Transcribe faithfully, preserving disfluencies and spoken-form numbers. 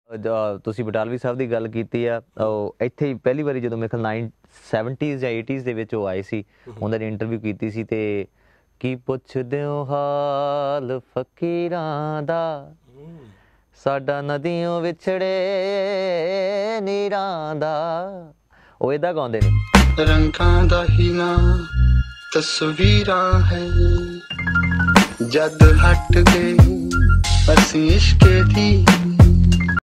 ਜ- ਤੁਸੀਂ ਬਟਾਲਵੀ ਸਾਹਿਬ ਦੀ ਗੱਲ ਕੀਤੀ ਆ, ਉਹ ਇੱਥੇ ਹੀ ਪਹਿਲੀ ਵਾਰੀ ਜਦੋਂ ਮੇਰੇ ਖਿਆਲ ਨਾਈਨ ਸੈਵਨਟੀਜ਼ ਜਾਂ ਏਟੀਜ਼ ਦੇ ਵਿੱਚ ਉਹ ਆਏ ਸੀ, ਉਹਨਾਂ ਦੀ ਇੰਟਰਵਿਊ ਕੀਤੀ ਸੀ। ਤੇ ਕੀ ਪੁੱਛਦੇ ਹੋ ਹਾਲ ਫਕੀਰਾਂ ਦਾ, ਸਾਡਾ ਨਦੀਆਂ ਵਿਛੜੇ ਨੀਰਾਂ ਦਾ, ਉਹ ਏਦਾਂ ਗਾਉਂਦੇ ਨੇ। ਰੰਗਾਂ ਦਾ ਹੀ ਨਾ ਤਸਵੀਰਾਂ ਹੈ, ਜਦ ਹਟ ਗਏ ਅਸੀਂ ਇਸ਼ਕੇ ਦੀ